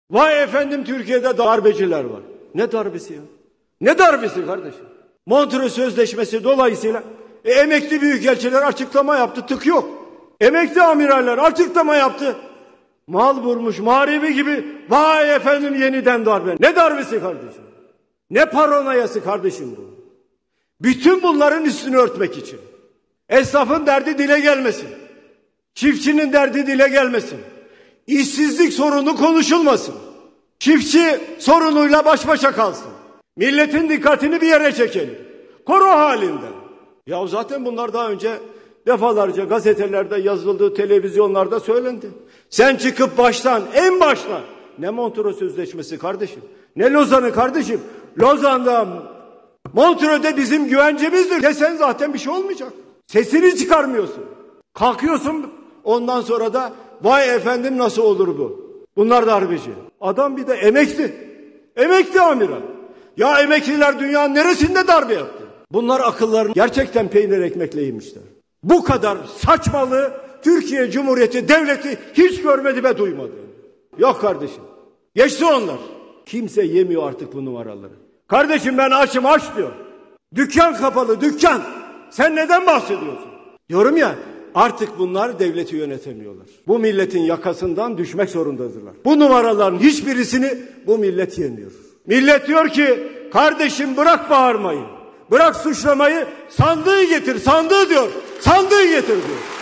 Vay efendim Türkiye'de darbeciler var. Ne darbesi ya? Ne darbesi kardeşim? Montreux Sözleşmesi dolayısıyla emekli büyükelçiler açıklama yaptı, tık yok. Emekli amiraller açıklama yaptı. Mal vurmuş mağribi gibi vay efendim yeniden darbe. Ne darbesi kardeşim? Ne paranoyası kardeşim bu? Bütün bunların üstünü örtmek için. Esnafın derdi dile gelmesin. Çiftçinin derdi dile gelmesin. İşsizlik sorunu konuşulmasın. Çiftçi sorunuyla baş başa kalsın. Milletin dikkatini bir yere çekelim. Koro halinde. Ya zaten bunlar daha önce defalarca gazetelerde yazıldı, televizyonlarda söylendi. Sen çıkıp baştan, en baştan. Ne Montreux Sözleşmesi kardeşim? Ne Lozan'ı kardeşim? Lozan'da, Montreux'de bizim güvencemizdir. Desen zaten bir şey olmayacak. Sesini çıkarmıyorsun. Kalkıyorsun ondan sonra da vay efendim nasıl olur bu? Bunlar darbeci. Adam bir de emekli. Emekli amiral. Ya emekliler dünyanın neresinde darbe yaptı? Bunlar akıllarını gerçekten peynir ekmekle yemişler. Bu kadar saçmalığı Türkiye Cumhuriyeti Devleti hiç görmedi ve duymadı. Yok kardeşim. Geçti onlar. Kimse yemiyor artık bu numaraları. Kardeşim ben açım aç diyor. Dükkan kapalı dükkan. Sen neden bahsediyorsun? Diyorum ya artık bunlar devleti yönetemiyorlar. Bu milletin yakasından düşmek zorundadırlar. Bu numaraların hiçbirisini bu millet yemiyor. Millet diyor ki kardeşim bırak bağırmayı. Bırak suçlamayı, sandığı getir, sandığı diyor. Sandığı getir diyor.